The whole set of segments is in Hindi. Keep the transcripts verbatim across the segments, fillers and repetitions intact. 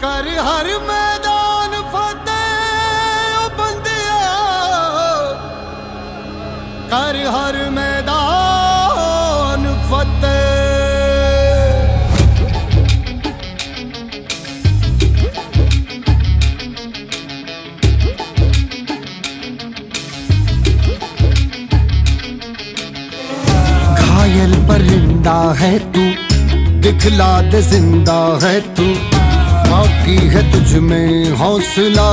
कर हर मैदान फतेह ओ बंदिया, कर हर मैदान फतेह। घायल परिंदा है तू, दिखला दे जिंदा है तू, बाकी है तुझ में हौसला।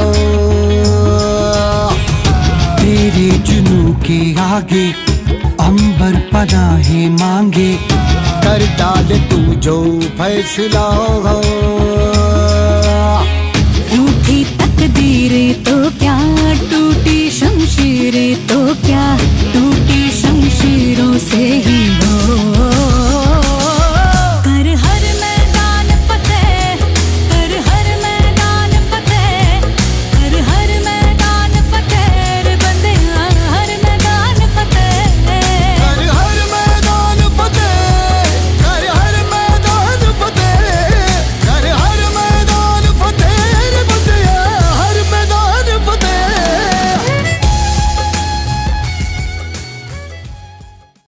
तेरे जुनू के आगे अंबर पनाहे मांगे, कर डाले तू जो फैसला।